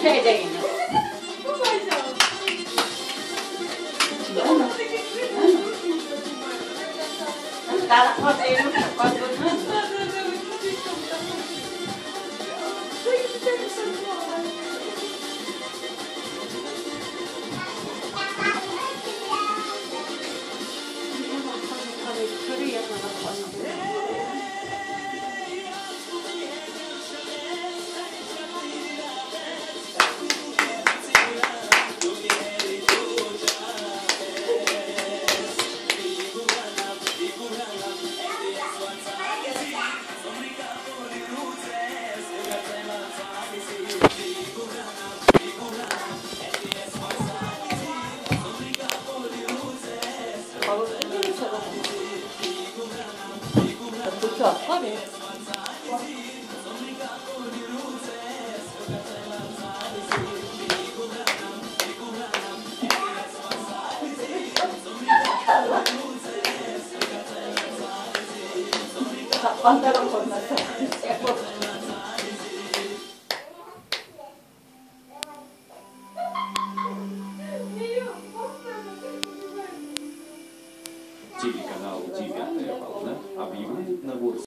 Federico. Dalla cosa io non so quanto pantalon con la TV-канал «Девятая волна» объявляет набор